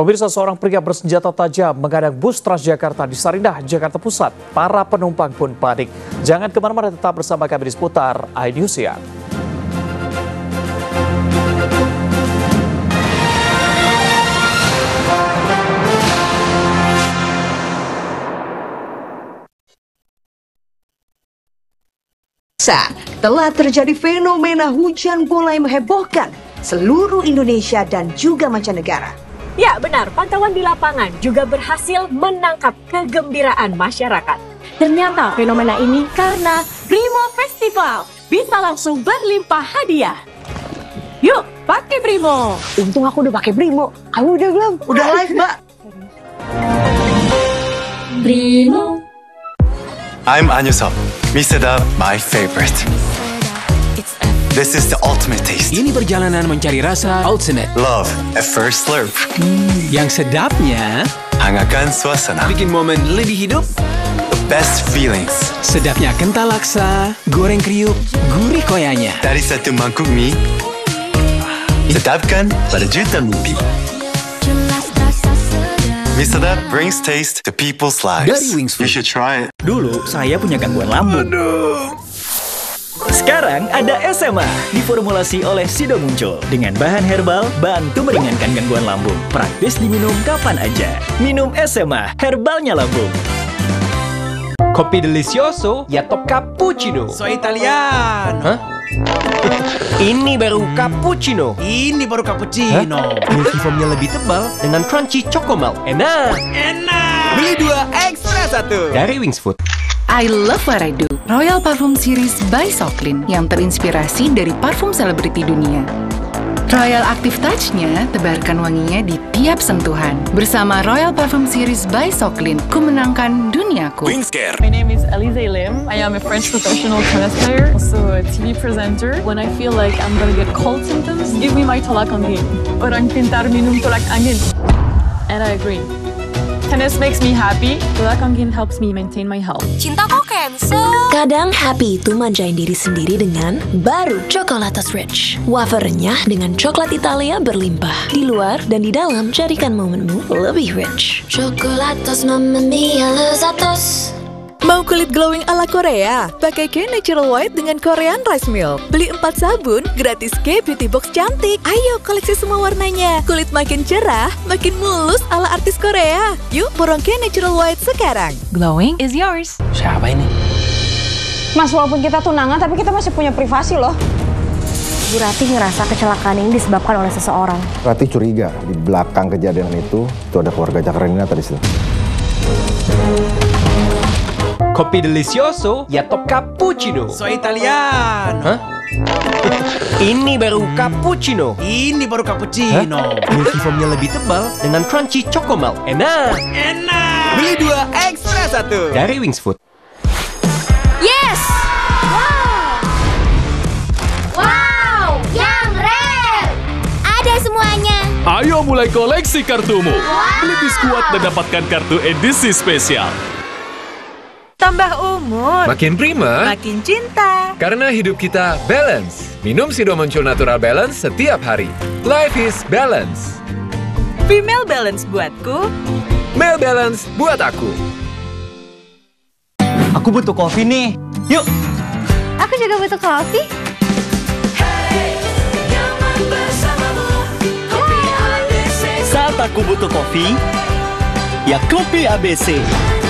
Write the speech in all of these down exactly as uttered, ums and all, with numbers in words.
Pemirsa, seorang pria bersenjata tajam menghadang bus Transjakarta di Sarinah, Jakarta Pusat. Para penumpang pun panik. Jangan kemana-mana, tetap bersama kami di seputar iNews Siang. Telah terjadi fenomena hujan bola yang menghebohkan seluruh Indonesia dan juga mancanegara. Ya benar, pantauan di lapangan juga berhasil menangkap kegembiraan masyarakat. Ternyata fenomena ini karena Brimo Festival bisa langsung berlimpah hadiah. Yuk, pakai Brimo. Untung aku udah pakai Brimo. Kamu udah belum? Udah live, Mbak. Brimo. I'm Anyusop. Mie Sedap, my favorite. This is the ultimate taste. Ini perjalanan mencari rasa ultimate. Love at first slurp. Hmm, yang sedapnya hangatkan suasana. Bikin momen lebih hidup. The best feelings. Sedapnya kental laksa, goreng kriuk, gurih koyanya. Dari satu mangkuk mie, sedapkan pada jutaan mimpi. Mie Sedap brings taste to people's lives. Dari Wings Food. You should try it. Dulu saya punya gangguan lambung. Aduh. Sekarang ada S M A, diformulasi oleh Sido muncul. Dengan bahan herbal, bantu meringankan gangguan lambung. Praktis diminum kapan aja. Minum S M A, herbalnya lambung. Kopi delicioso, ya top cappuccino. So Italian. Hah? Ini baru cappuccino. Ini baru cappuccino. Milky foamnya lebih tebal dengan crunchy choco milk. Enak. Enak. Beli dua ekstra satu. Dari Wings Food. I love what I do. Royal Parfum Series by Socklin yang terinspirasi dari parfum selebriti dunia. Royal Active Touch-nya tebarkan wanginya di tiap sentuhan. Bersama Royal Parfum Series by Socklin, ku menangkan duniaku. Wingscare. My name is Alize Lim. I am a French professional tennis player, also a T V presenter. When I feel like I'm gonna get cold symptoms, give me my tolak angin. Orang pintar minum tolak angin. And I agree. Tennis makes me happy. Tolak angin helps me maintain my health. Cinta kok cancel? Kadang happy itu manjain diri sendiri dengan baru Chocolatos Rich. Wafer renyah dengan coklat Italia berlimpah. Di luar dan di dalam, jadikan momenmu lebih rich. Chocolatos Mamma Mia Lezatos. Mau kulit glowing ala Korea? Pakai K Natural White dengan Korean Rice Milk. Beli empat sabun, gratis K Beauty Box cantik. Ayo koleksi semua warnanya. Kulit makin cerah, makin mulus ala artis Korea. Yuk borong K Natural White sekarang. Glowing is yours. Siapa ini? Mas, walaupun kita tunangan, tapi kita masih punya privasi loh. Bu Ratih ngerasa kecelakaan ini disebabkan oleh seseorang. Ratih curiga di belakang kejadian itu, itu ada keluarga Cakranina tadi situ. Kopi delicioso, ya top cappuccino. So Italian. Hah? Ini baru cappuccino. Ini baru cappuccino. Milky foamnya lebih tebal dengan crunchy choco milk. Enak. Enak. Beli dua ekstra satu. Dari Wings Food. Yes! Wow! Wow! Yang rare! Ada semuanya. Ayo mulai koleksi kartumu. Wow! Lebih kuat dan dapatkan kartu edisi spesial. Tambah umur, Makin prima, makin cinta. karena hidup kita balance. Minum Sido Muncul Natural Balance setiap hari. Life is balance. Female Balance buatku. Male Balance buat aku. Aku butuh kopi nih. Yuk. Aku juga butuh kopi. Saat aku butuh kopi, ya kopi A B C.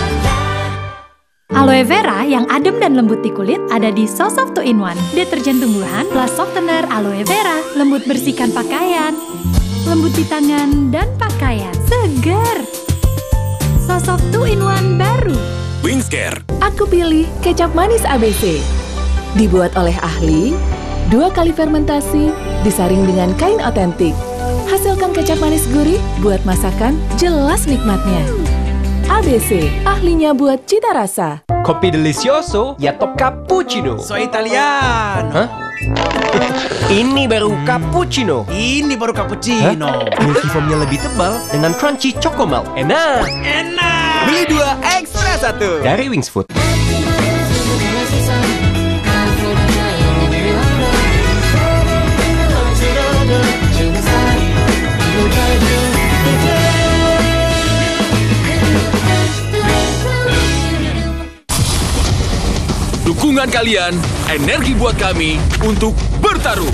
Aloe vera yang adem dan lembut di kulit ada di Sosoft two in one. Deterjen tumbuhan plus softener aloe vera. Lembut bersihkan pakaian, lembut di tangan dan pakaian. Segar. Sosoft two in one baru. Wingscare. Aku pilih kecap manis A B C. Dibuat oleh ahli, dua kali fermentasi, disaring dengan kain otentik. Hasilkan kecap manis gurih buat masakan jelas nikmatnya. A B C, ahlinya buat cita rasa. Kopi delicioso, ya top cappuccino. So Italian. Hah? Ini baru cappuccino. Ini baru cappuccino. Milky foamnya lebih tebal dengan crunchy choco milk. Enak. Enak. Beli dua ekstra satu. Dari Wings Food. Dukungan kalian, energi buat kami untuk bertaruh.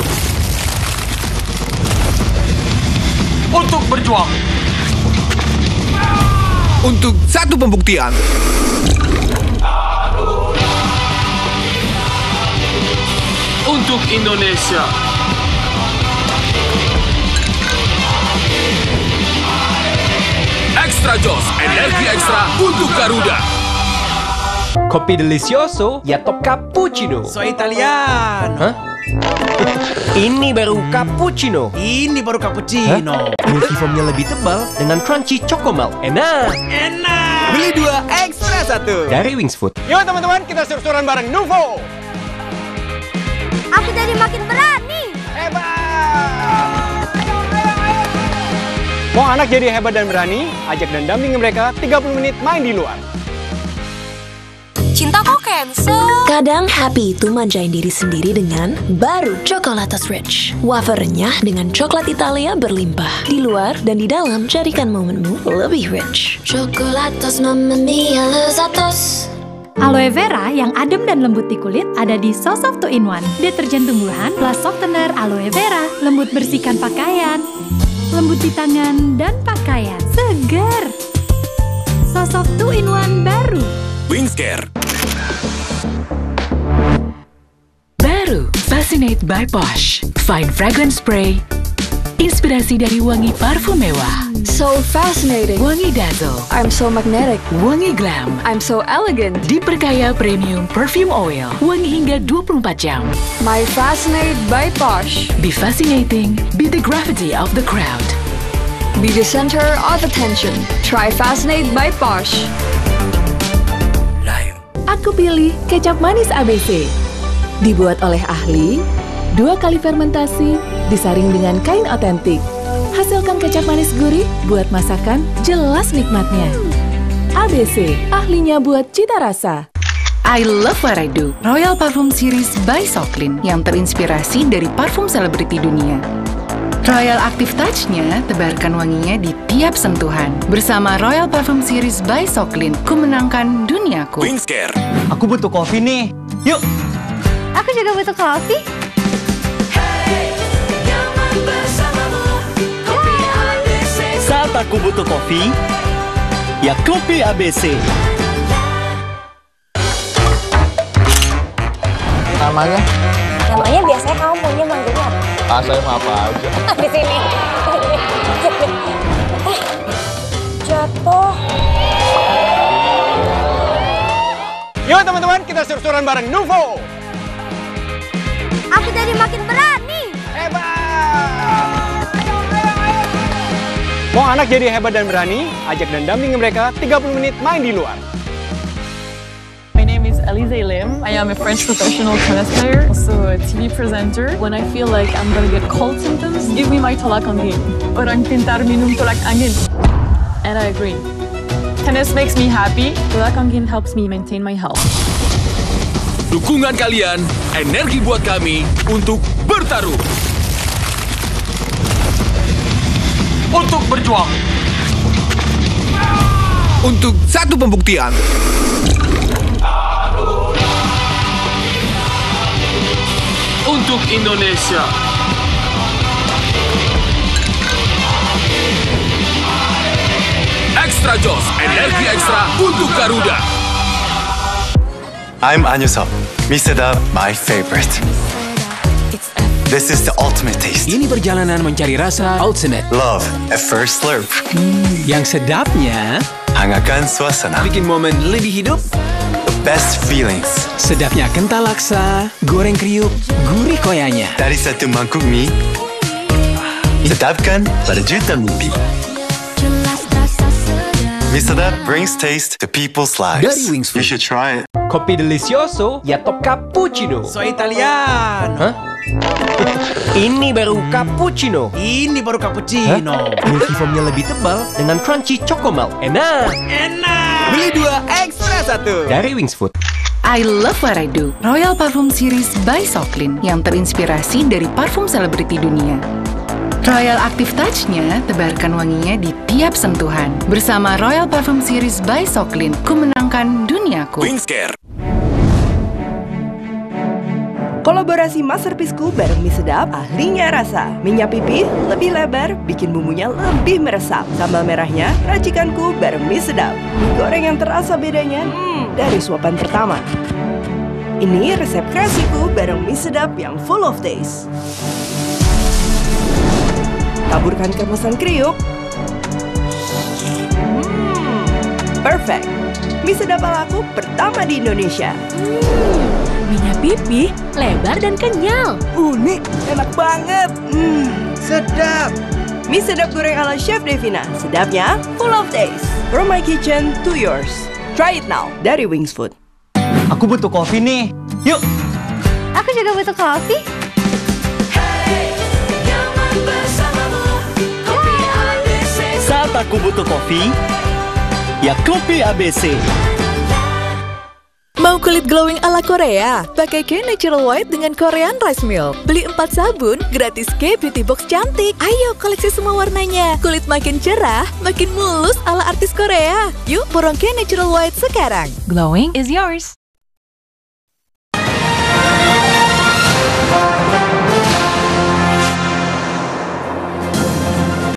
Untuk berjuang. Untuk satu pembuktian. Untuk Indonesia. Extra Jos, energi ekstra untuk Garuda. Kopi delicioso ya top cappuccino. So Italian. Hah? Ini baru cappuccino. Ini baru cappuccino. Milky foamnya lebih tebal dengan crunchy choco milk. Enak. Enak. Beli dua ekstra satu. Dari Wings Food. Yuk teman-teman, kita sur-suran bareng Nuvo. Aku jadi makin berani. Hebat. Mau anak jadi hebat dan berani? Ajak dan dampingi mereka tiga puluh menit main di luar. Cinta kok cancel? Kadang happy itu manjain diri sendiri dengan baru Chocolatos Rich. Wafer renyah dengan coklat Italia berlimpah. Di luar dan di dalam, jadikan momenmu lebih rich. Chocolatos Mamma Mia Lezatos. Aloe vera yang adem dan lembut di kulit ada di Sosoft two in one. Deterjen tumbuhan plus softener aloe vera. Lembut bersihkan pakaian. Lembut di tangan dan pakaian. Segar. Sosoft two in one baru. Wingscare. Baru Fascinate by Bosch. Fine Fragrance Spray. Inspirasi dari wangi parfum mewah. So fascinating. Wangi Dazzle. I'm so magnetic. Wangi Glam. I'm so elegant. Diperkaya premium perfume oil. Wangi hingga dua puluh empat jam. My Fascinate by Bosch. Be fascinating. Be the gravity of the crowd. Be the center of attention. Try Fascinate by Bosch. Aku pilih kecap manis A B C. Dibuat oleh ahli, dua kali fermentasi, disaring dengan kain otentik. Hasilkan kecap manis gurih buat masakan jelas nikmatnya. A B C, ahlinya buat cita rasa. I love what I do. Royal Parfum Series by Soclin yang terinspirasi dari parfum selebriti dunia. Royal Active Touch-nya tebarkan wanginya di tiap sentuhan. Bersama Royal Parfum Series by Soclin, ku menangkan duniaku. Wingscare. Aku butuh kopi nih. Yuk. Aku juga butuh kopi. Saat aku butuh kopi, ya kopi A B C. Namanya? Namanya biasanya kamu punya manggilnya apa? Ah, saya mah apa aja. Di sini. Eh, jatuh. Yuk teman-teman, kita sur-suran bareng Nuvo. Aku jadi makin berani. Hebat. Mau anak jadi hebat dan berani? Ajak dan dampingi mereka tiga puluh menit main di luar. My name is Alize Lim. I am a French professional tennis player, also a T V presenter. When I feel like I'm gonna get cold symptoms, give me my tolak angin. Orang pintar minum tolak angin. And I agree. Tennis makes me happy. Tolak angin helps me maintain my health. Dukungan kalian, energi buat kami untuk bertaruh. Untuk berjuang. Untuk satu pembuktian. Untuk Indonesia. Extra Jos, energi ekstra untuk Garuda. I'm Anyusop. Mie sedap, my favorite. This is the ultimate taste. Ini perjalanan mencari rasa ultimate. Love at first slurp. Hmm, yang sedapnya hangatkan suasana. Bikin momen lebih hidup. The best feelings. Sedapnya kental laksa, goreng kriuk, gurih koyanya. Dari satu mangkuk mie, sedapkan pada juta mimpi. Mie sedap brings taste to people's lives. Dari Wings Food. You should try it. Kopi delicioso ya top cappuccino. So Italian. Hah? Ini baru cappuccino. Ini baru cappuccino. Milky foamnya lebih tebal dengan crunchy choco milk. Enak. Enak. Beli dua ekstra satu. Dari Wings Food. I love what I do. Royal Parfum Series by Soclin yang terinspirasi dari parfum selebriti dunia. Royal Active Touch-nya tebarkan wanginya di tiap sentuhan. Bersama Royal Parfum Series by Soclin, ku menangkan duniaku. Wingscare. Kolaborasi masterpieceku bareng mie sedap, ahlinya rasa. Minyak pipi lebih lebar, bikin bumbunya lebih meresap. Sambal merahnya, racikanku bareng mie sedap. Mie goreng yang terasa bedanya, hmm, dari suapan pertama. Ini resep kreasiku bareng mie sedap yang full of taste. Taburkan kemasan kriuk. Hmm, perfect. Mie sedap alaku pertama di Indonesia. Hmm. Minyak pipi, lebar dan kenyal. Unik, enak banget. Hmm, sedap. Mie sedap goreng ala Chef Devina. Sedapnya full of taste. From my kitchen to yours. Try it now dari Wings Food. Aku butuh kopi nih. Yuk. Aku juga butuh kopi. Saat aku butuh kopi, ya kopi A B C. Mau kulit glowing ala Korea? Pakai K Natural White dengan Korean Rice Milk. Beli empat sabun, gratis K Beauty Box cantik. Ayo koleksi semua warnanya. Kulit makin cerah, makin mulus ala artis Korea. Yuk borong K Natural White sekarang. Glowing is yours.